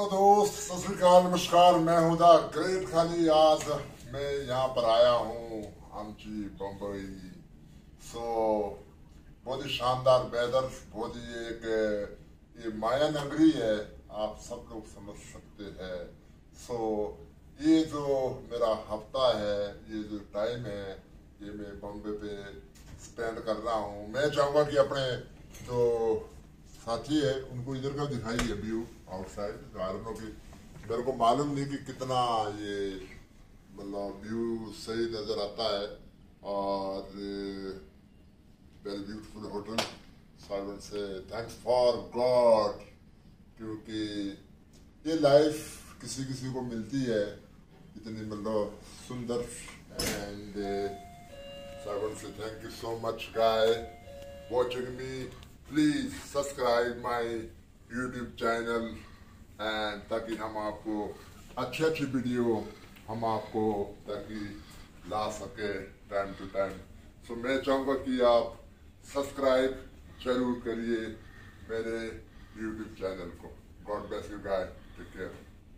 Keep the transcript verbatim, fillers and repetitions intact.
Hello दोस्त, सत श्री अकाल, नमस्कार। मैं हूं द ग्रेट खाली। आज मैं यहाँ पर आया हूँ आमची बम्बई। सो बहुत ही शानदार वेदर, बहुत ही एक ये माया नगरी है, आप सब लोग समझ सकते हैं। सो ये जो मेरा हफ्ता है, ये जो टाइम है, ये मैं बॉम्बे पे स्पेंड कर रहा हूँ। मैं चाहूँगा कि अपने जो साथी है उनको इधर का दिखाइए व्यू आउटसाइड। गार्डनों की मेरे को मालूम नहीं कि कितना ये मतलब व्यू सही नजर आता है। और very beautiful hotel. So I want say thanks for God, क्योंकि ये लाइफ किसी किसी को मिलती है इतनी मतलब सुंदर। And so I want say thank you so much guys watching me. Please subscribe my YouTube channel and ताकि हम आपको अच्छी अच्छी वीडियो हम आपको ताकि ला सके टाइम टू टाइम। सो मैं चाहूँगा कि आप सब्सक्राइब जरूर करिए मेरे YouTube चैनल को। God bless you guys, take care.